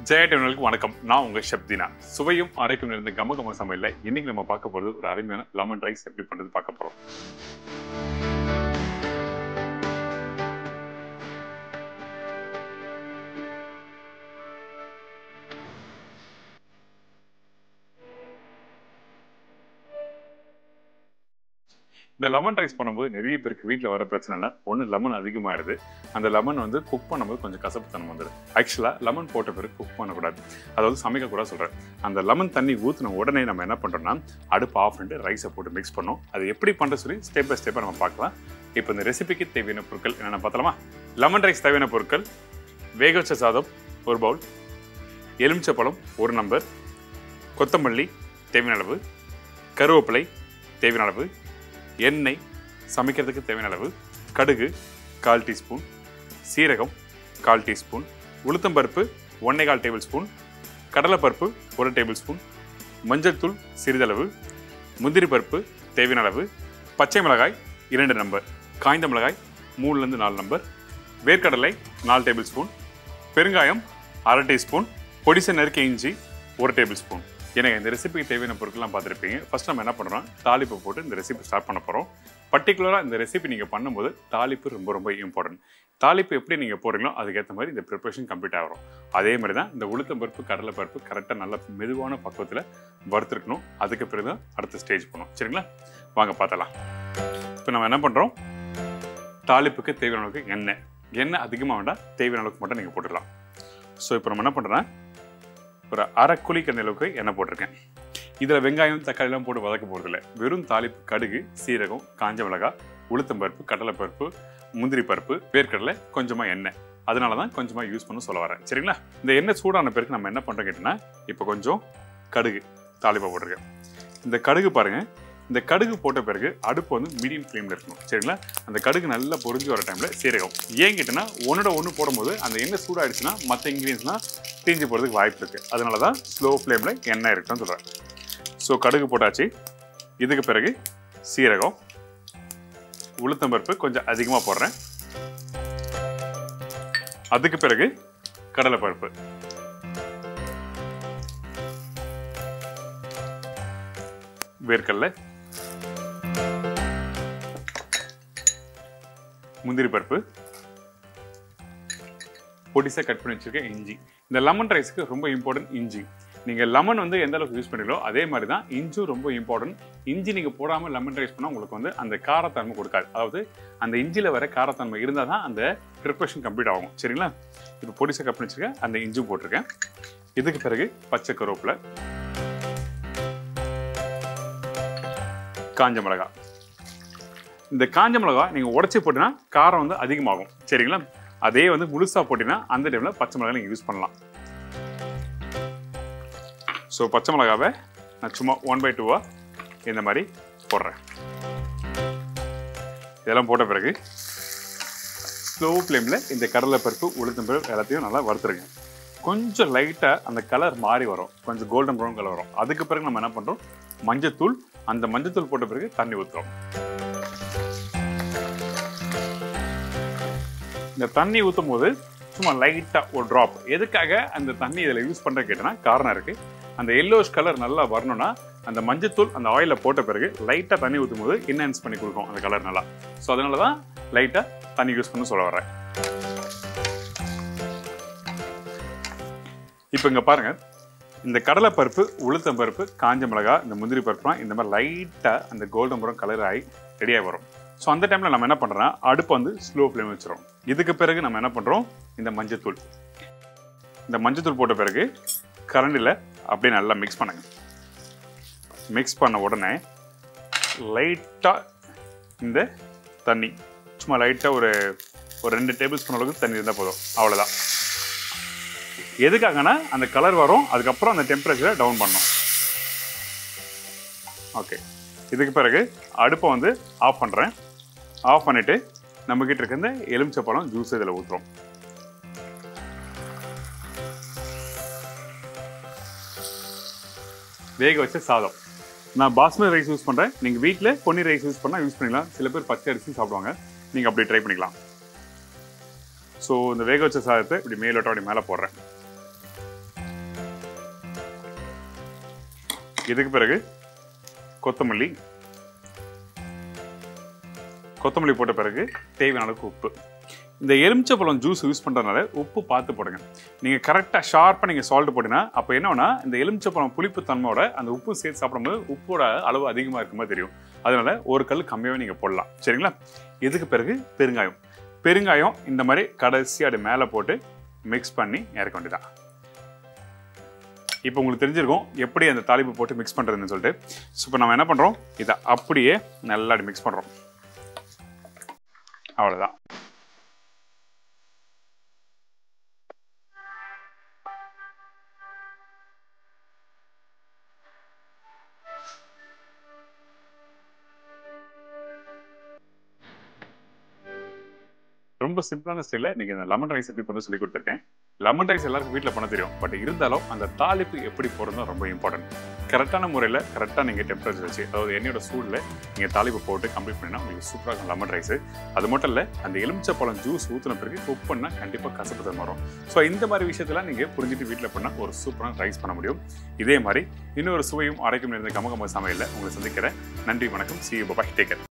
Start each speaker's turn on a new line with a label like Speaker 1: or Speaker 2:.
Speaker 1: JayaTV வணக்கம். நான் உங்க ஷெஃப் Deena. சுவையும் ஆரோக்கியம் நிறைந்த கம கம சமையல்ல இன்னைக்கு நம்ம பார்க்க போறது ஒரு அருமையான லெமன் ரைஸ் எப்படி பண்றது பார்க்க போறோம். இந்த லெமன் ரைஸ் பண்ணும்போது நிறைய பேருக்கு வீட்டில் வர பிரச்சனை இல்லை. ஒன்று லெமன் அதிகமாகிடுது. அந்த லெமன் வந்து குக் பண்ணும்போது கொஞ்சம் கசப்புத்தனம் வந்துடும். ஆக்சுவலாக லெமன் போட்ட பிறகு குக் பண்ணக்கூடாது, அதாவது சமைக்கக்கூடாது சொல்கிறேன். அந்த லெமன் தண்ணி ஊற்றின உடனே நம்ம என்ன பண்ணுறோம்னா அடுப்பு ஆஃப் பண்ணிட்டு ரைஸை போட்டு மிக்ஸ் பண்ணோம். அது எப்படி பண்ணுற சொல்லி ஸ்டெப் பை ஸ்டெப்பாக நம்ம பார்க்கலாம். இப்போ இந்த ரெசிபிக்கு தேவையான பொருட்கள் என்னென்ன பார்த்தலாமா? லெமன் ரைஸ் தேவையான பொருட்கள்: வேக வச்ச சாதம் ஒரு பவுல், எலுமிச்சப்பழம் ஒரு நம்பர், கொத்தமல்லி தேவையான அளவு, கருவேப்பிலை தேவையான அளவு, எண்ணெய் சமைக்கிறதுக்கு தேவையான அளவு, கடுகு 1/4 டீஸ்பூன், சீரகம் 1/4 டீஸ்பூன், உளுத்தம்பருப்பு 1.25 டேபிள் ஸ்பூன், கடலைப்பருப்பு 1 டேபிள் ஸ்பூன், மஞ்சள் தூள் சிறிதளவு, முந்திரி பருப்பு தேவையான அளவு, பச்சை மிளகாய் 2 நம்பர், காய்ந்த மிளகாய் 3 to 4 நம்பர், வேர்க்கடலை 4 டேபிள் ஸ்பூன், பெருங்காயம் 1/2 டீஸ்பூன், பொடிசை நறுக்கிய இஞ்சி 1 டேபிள் ஸ்பூன். எனக்கு இந்த ரெசிபிக்கு தேவையான பொருட்கள்லாம் பார்த்துருப்பீங்க. ஃபர்ஸ்ட் நம்ம என்ன பண்ணுறோம், தாளிப்பு போட்டு இந்த ரெசிபி ஸ்டார்ட் பண்ண போகிறோம். பர்டிகுலராக இந்த ரெசிபி நீங்கள் பண்ணும்போது தாளிப்பு ரொம்ப இம்பார்ட்டன்ட். தாளிப்பு எப்படி நீங்கள் போடுறீங்களோ அதுக்கேற்ற மாதிரி இந்த ப்ரிப்பரேஷன் கம்ப்ளீட் ஆகும். அதே மாதிரி தான் இந்த உளுத்தம்பருப்பு கடலைப்பருப்பு கரெக்டாக நல்ல மெதுவான பக்குவத்தில் வறுத்துருக்கணும். அதுக்கு பிறகு தான் அடுத்த ஸ்டேஜ் பண்ணணும். சரிங்களா, வாங்க பார்த்தலாம். இப்போ நம்ம என்ன பண்ணுறோம், தாளிப்புக்கு தேவையான அளவுக்கு எண்ணெய் அதிகமாக வேண்டாம், தேவையான அளவுக்கு மட்டும் நீங்கள் போட்டுடலாம். ஸோ இப்போ நம்ம என்ன பண்ணுறோன்னா ஒரு 1/2 குழிக்கரண்டி அளவுக்கு எண்ணெய் போட்டிருக்கேன். இதில் வெங்காயம் தக்காளிலாம் போட்டு வதக்க போகிறதில்ல. வெறும் தாளிப்பு கடுகு, சீரகம், காஞ்ச மிளகாய், உளுத்தம்பருப்பு, கடலைப்பருப்பு, முந்திரி பருப்பு, வேர்க்கடலை, கொஞ்சமாக எண்ணெய். அதனால தான் கொஞ்சமாக யூஸ் பண்ண சொல்ல வரேன். சரிங்களா, இந்த எண்ணெய் சூடான பிறகு நம்ம என்ன பண்ணுறோம் கேட்டிங்கன்னா இப்போ கொஞ்சம் கடுகு தாளிப்பாக போட்டிருக்கேன். இந்த கடுகு பாருங்கள், இந்த கடுகு போட்ட பிறகு அடுப்பு வந்து மீடியம் ஃப்ளேமில் இருக்கணும். சரிங்களா, அந்த கடுகு நல்லா பொரிஞ்சு வர டைமில் சீரகம் ஏன் கேட்டேன்னா ஒன்று போடும்போது அந்த எண்ணெய் சூடாகிடுச்சுன்னா மற்ற இன்க்ரீடியன்ஸ்லாம் தீஞ்சு போகிறதுக்கு வாய்ப்பு இருக்குது. அதனால தான் ஸ்லோ ஃப்ளேமில் எண்ணெய் இருக்குன்னு சொல்கிறேன். ஸோ கடுகு போட்டாச்சு. இதுக்கு பிறகு சீரகம், உளுத்தம்பருப்பு கொஞ்சம் அதிகமாக போடுறேன். அதுக்கு பிறகு கடலைப்பருப்பு, வேர்க்கடலை, முந்திரி பருப்பு, பொடிசா கட் பண்ணி வச்சிருக்க இஞ்சி. இந்த லெமன் ரைஸ்க்கு ரொம்ப இம்பார்ட்டன்ட் இஞ்சி. நீங்கள் லெமன் வந்து எந்த அளவுக்கு யூஸ் பண்ணுறீங்களோ அதே மாதிரி தான் இஞ்சும் ரொம்ப இம்பார்ட்டன்ட். இஞ்சி நீங்கள் போடாமல் லெமன் ரைஸ் பண்ணால் உங்களுக்கு வந்து அந்த காரத்தன்மை கொடுக்காது. அதாவது அந்த இஞ்சியில் வர காரத்தன்மை இருந்தால் தான் அந்த ப்ரிப்பரேஷன் கம்ப்ளீட் ஆகும். சரிங்களா, இப்போ பொடிசா கட் பண்ணி வச்சிருக்கேன், அந்த இஞ்சும் போட்டிருக்கேன். இதுக்கு பிறகு பச்சை கருவேப்பிலை, காஞ்ச மிளகாய். இந்த காஞ்ச மிளகாய் நீங்கள் உடச்சி போட்டினா காரம் வந்து அதிகமாகும். சரிங்களா, அதே வந்து முழுசாக போட்டிங்கன்னா அந்த டைமில் பச்சை மிளகாய் நீங்கள் யூஸ் பண்ணலாம். ஸோ பச்சை மிளகாவை நான் சும்மா 1/2 இந்த மாதிரி போடுறேன். இதெல்லாம் போட்ட பிறகு ஸ்லோ ஃப்ளேமில் இந்த கடலைப்பருப்பு, உளுத்தம்பருப்பு எல்லாத்தையும் நல்லா வறுத்துருங்க. கொஞ்சம் லைட்டாக அந்த கலர் மாறி வரும், கொஞ்சம் கோல்டன் ப்ரௌன் கலர் வரும். அதுக்கு பிறகு நம்ம என்ன பண்ணுறோம், மஞ்சத்தூள், அந்த மஞ்சத்தூள் போட்ட பிறகு தண்ணி ஊற்றுறோம். இந்த தண்ணி ஊற்றும் போது சும்மா லைட்டாக ஒரு ட்ராப். எதுக்காக அந்த தண்ணி இதில் யூஸ் பண்ணுற கேட்டேன்னா காரணம் இருக்குது. அந்த எல்லோஷ் கலர் நல்லா வரணும்னா அந்த மஞ்சத்தூள் அந்த ஆயிலில் போட்ட பிறகு லைட்டாக தண்ணி ஊற்றும் போது என்ஹான்ஸ் பண்ணி கொடுக்கும் அந்த கலர் நல்லா. ஸோ அதனால தான் லைட்டாக தண்ணி யூஸ் பண்ண சொல்ல வரேன். இப்போ இங்கே பாருங்கள், இந்த கடலைப்பருப்பு, உளுத்தம்பருப்பு, காஞ்ச மிளகாய், இந்த முந்திரி பருப்புலாம் இந்த மாதிரி லைட்டாக அந்த கோல்டன் ப்ரௌன் கலர் ஆகி ரெடியாக வரும். ஸோ அந்த டைமில் நம்ம என்ன பண்ணுறோம்னா அடுப்பு வந்து ஸ்லோ ஃப்ளேம் வச்சுருவோம். இதுக்கு பிறகு நம்ம என்ன பண்ணுறோம், இந்த மஞ்சத்தூள் போட்ட பிறகு கரண்டியில் அப்படியே நல்லா மிக்ஸ் பண்ணுங்க. மிக்ஸ் பண்ண உடனே லைட்டாக இந்த தண்ணி சும்மா லைட்டாக ஒரு 2 டேபிள் ஸ்பூன் அளவுக்கு தண்ணி இருந்தால் போதும், அவ்வளோதான். எதுக்காகனா அந்த கலர் வரும், அதுக்கப்புறம் அந்த டெம்பரேச்சரை டவுன் பண்ணணும். ஓகே, இதுக்கு பிறகு அடுப்பை வந்து ஆஃப் பண்ணுறேன். ஆஃப் பண்ணிவிட்டு நம்மக்கிட்ட இருக்க இந்த எலுமிச்சப்பழம் ஜூஸ் இதில் ஊற்றுறோம். வேக வச்ச சாதம். நான் பாஸ்மதி ரைஸ் யூஸ் பண்ணுறேன். நீங்கள் வீட்டில் பொன்னி ரைஸ் யூஸ் பண்ணால் யூஸ் பண்ணிக்கலாம். சில பேர் பச்சை அரிசி சாப்பிடுவாங்க, நீங்கள் அப்படி ட்ரை பண்ணிக்கலாம். ஸோ இந்த வேக வச்ச சாதத்தை இப்படி மேலோட்ட அப்படி மேலே போடுறேன். இதுக்கு பிறகு கொத்தமல்லி போட்ட பிறகு தேவையான அளவுக்கு உப்பு. இந்த எலுமிச்சைப்பழம் ஜூஸ் யூஸ் பண்ணுறதுனால உப்பு பார்த்து போடுங்க. நீங்கள் கரெக்டாக ஷார்ப்பாக நீங்கள் சால்ட் போட்டிங்கன்னா அப்போ என்னன்னா இந்த எலுமிச்சைப்பழம் புளிப்பு தன்மையோட அந்த உப்பு சேர்த்து சாப்பிடும்போது உப்போட அளவு அதிகமாக இருக்குமா தெரியும். அதனால ஒரு கல் கம்மியாகவே நீங்கள் போடலாம். சரிங்களா? இதுக்கு பிறகு பெருங்காயம் இந்த மாதிரி கடைசி அது மேலே போட்டு மிக்ஸ் பண்ணி இறக்க வேண்டியதான். இப்போ உங்களுக்கு தெரிஞ்சிருக்கும் எப்படி அந்த தாளிப்பு போட்டு மிக்ஸ் பண்ணுறதுன்னு சொல்லிட்டு. ஸோ இப்போ நம்ம என்ன பண்ணுறோம், இதை அப்படியே நல்லா மிக்ஸ் பண்ணுறோம். அவ்வளோதான். ரொம்ப சிம்பிளான ஸ்டைல நீங்க இந்த லெமன் ரைஸ் எப்படி பண்ண சொல்லி கொடுத்துருக்கேன். லெமன் ரைஸ் எல்லாருக்கும் வீட்டில் பண்ண தெரியும். பட் இருந்தாலும் அந்த தாளிப்பு எப்படி போடுறது ரொம்ப இம்பார்ட்டன்ட். கரெக்டான முறையில் கரெக்டாக நீங்கள் டெம்பரேச்சர் வச்சு, அதாவது எண்ணெயோட சூடில் நீங்கள் தாளிப்பு போட்டு கம்ப்ளீட் பண்ணினா உங்களுக்கு சூப்பராக இருக்கும் லெமன் ரைஸ். அது மட்டும் இல்லை, அந்த எலுமிச்சைப்பழம் ஜூஸ் ஊற்றின பிறகு குக் பண்ணால் கண்டிப்பாக கசப்பு தன் வரும். ஸோ இந்த மாதிரி விஷயத்தெல்லாம் நீங்கள் புரிஞ்சுட்டு வீட்டில் பண்ணால் ஒரு சூப்பரான ரைஸ் பண்ண முடியும். இதே மாதிரி இன்னொரு சுவையும் ஆரோக்கியம் நிறைந்த கமகம சமையலில் உங்களை சந்திக்கிறேன். நன்றி, வணக்கம். See you, bye-bye. Take care.